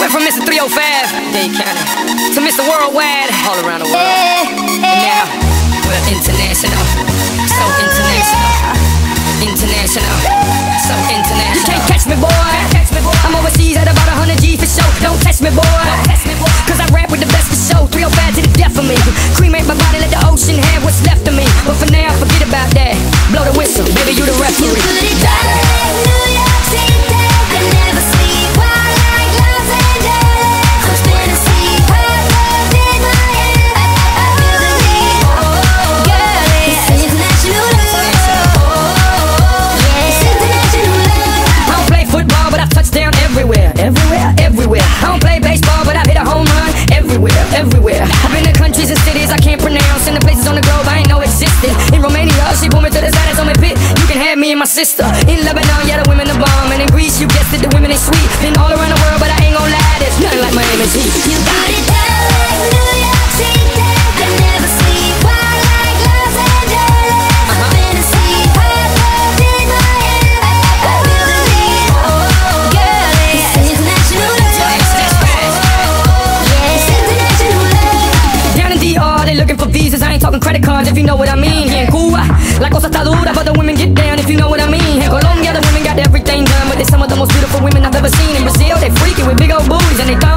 Went from Mr. 305, Dade County, to Mr. Worldwide, all around the world. And now, we're international, so international, international, so international. You can't catch me, boy. I'm overseas at about 100 G for show. Don't test me, boy. Cause I rap with the best for show. 305 to the death of me. Cremate my body, let the ocean have what's left of me. But for now, forget about that. Blow the whistle, baby, you the referee. You put it down like New York City, can never sleep. Wild like Los Angeles, I'm spinning sleep. Hot love in my hand, I feel the need. Girl, it's international love. It's international love. I don't play football, but I've touched down everywhere, everywhere, everywhere. I don't play baseball, but I've hit a home run everywhere, everywhere. I've been to countries and cities I can't pronounce, and the places on the globe I ain't know existed. In Romania, she pulled me to the side and told me, "Pit, you can have me and my sister." In Lebanon, yeah, the women are bomb, and in Greece, you guessed it, the women ain't sweet. Been all around the world, but I ain't gon' lie, there's nothing like Miami's heat. You got it down like New York City, can never sleep. Wild like Los Angeles, I'm spinning sleep. Hot love in my hand, I feel the need. Girl, it's international love. It's international love. Down in DR, they looking for visas. I ain't talking credit cards, if you know what I mean. Here in Cuba, la cosa está dura, but the women get down, if you know what I mean. In Colombia, the women got everything done, but they're some of the most beautiful women I've ever seen. In Brazil, they freaking with big old booties, and they